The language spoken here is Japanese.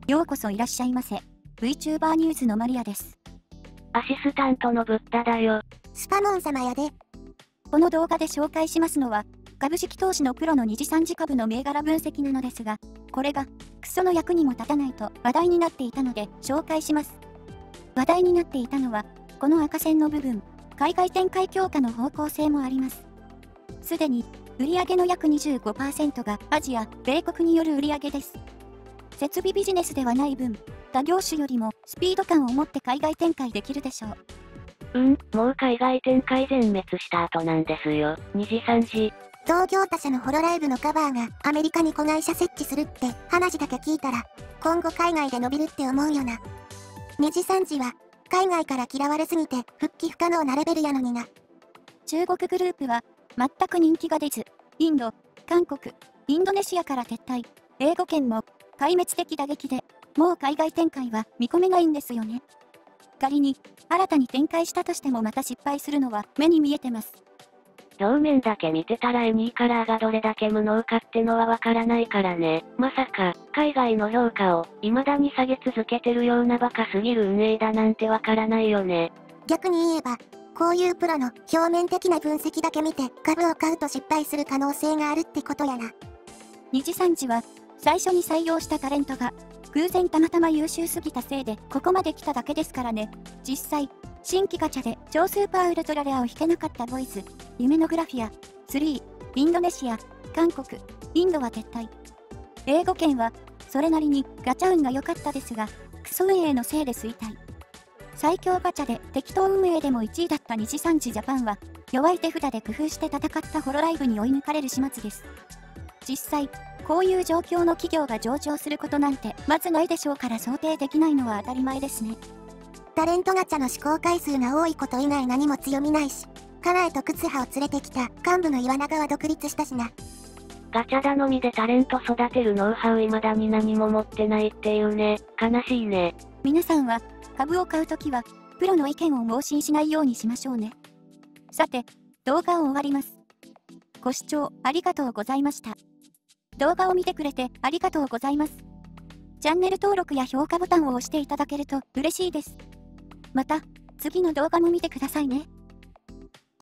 ようこそいらっしゃいませ。VTuber ニュースのマリアです。 アシスタントのブッダだよ。 スパモン様やで。 この動画で紹介しますのは、株式投資のプロの2次3次株の銘柄分析なのですが、これがクソの役にも立たないと話題になっていたので紹介します。話題になっていたのは、この赤線の部分、海外展開強化の方向性もあります。すでに、売上の約 25% がアジア、米国による売上です。設備ビジネスではない分、他業種よりもスピード感を持って海外展開できるでしょう。 もう海外展開全滅した後なんですよ。2次3次。 同業他社のホロライブのカバーがアメリカに子会社設置するって話だけ聞いたら、今後海外で伸びるって思うよな。2次3次は、海外から嫌われすぎて復帰不可能なレベルやのにな。 中国グループは、全く人気が出ず、インド、韓国、インドネシアから撤退、英語圏も壊滅的打撃で、もう海外展開は見込めないんですよね。仮に、新たに展開したとしてもまた失敗するのは目に見えてます。 表面だけ見てたらエニーカラーがどれだけ無能かってのはわからないからね。まさか、海外の評価を未だに下げ続けてるようなバカすぎる運営だなんてわからないよね。 逆に言えば、こういうプロの表面的な分析だけ見て株を買うと失敗する可能性があるってことやな。 2次3次は、最初に採用したタレントが、偶然たまたま優秀すぎたせいでここまで来ただけですからね。実際、新規ガチャで超スーパーウルトラレアを引けなかったボイス、夢のグラフィア、3、インドネシア、韓国、インドは撤退。英語圏は、それなりにガチャ運が良かったですが、クソ運営のせいで衰退。最強ガチャで適当運営でも1位だった2次3次ジャパンは、弱い手札で工夫して戦ったホロライブに追い抜かれる始末です。実際、こういう状況の企業が上場することなんてまずないでしょうから想定できないのは当たり前ですね。 タレントガチャの試行回数が多いこと以外何も強みないし、カナエとクツハを連れてきた幹部の岩永は独立したしな。 ガチャ頼みでタレント育てるノウハウ未だに何も持ってないっていうね。悲しいね。 皆さんは株を買うときはプロの意見を盲信しないようにしましょうね。さて、動画を終わります。ご視聴ありがとうございました。動画を見てくれてありがとうございます。チャンネル登録や評価ボタンを押していただけると嬉しいです。また、次の動画も見てくださいね。